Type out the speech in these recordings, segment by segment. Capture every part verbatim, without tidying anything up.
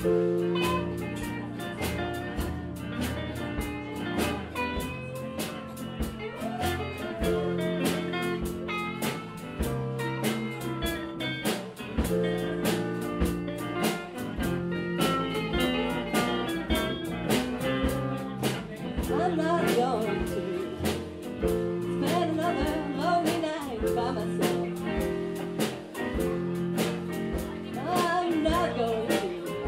I'm not going to spend another lonely night by myself. I'm not going to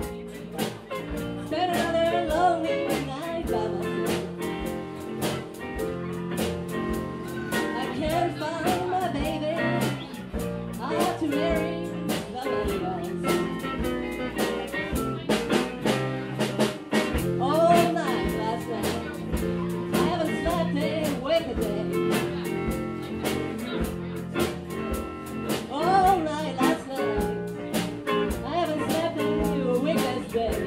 spend another lonely night by myself. I can't find my baby. I have to marry somebody else. All night last night, I haven't slept a wink a day. All night last night, I haven't slept a wink this day.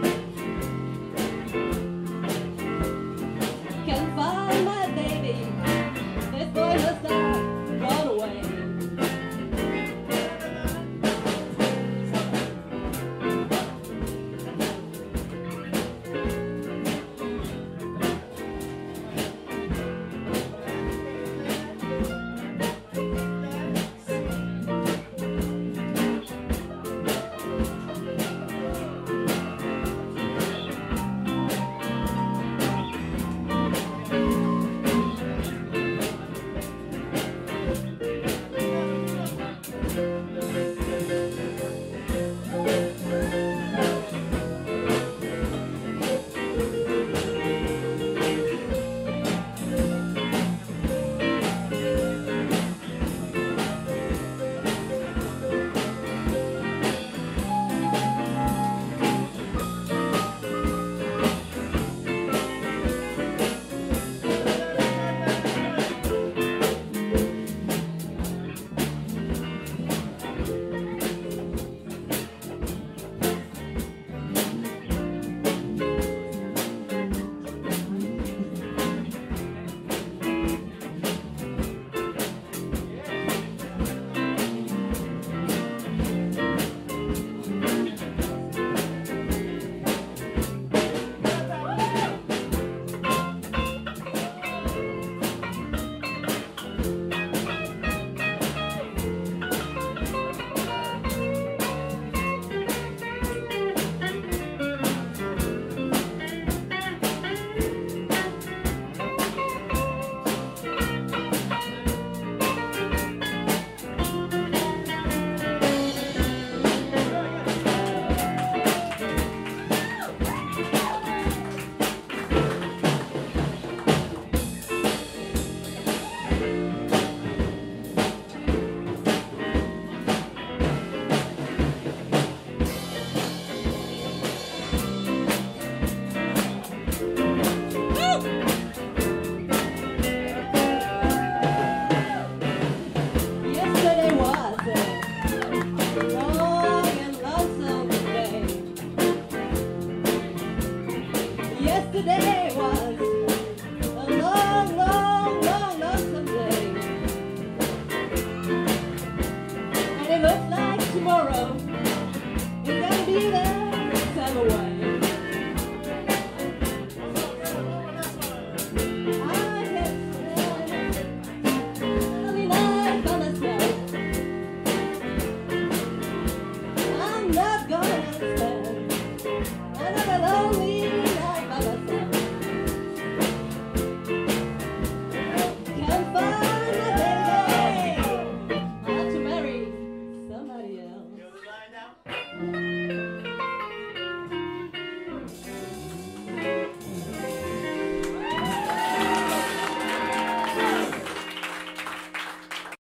Can't find my baby. This boy must have gone away. Yesterday was a long and lonesome day. Yesterday was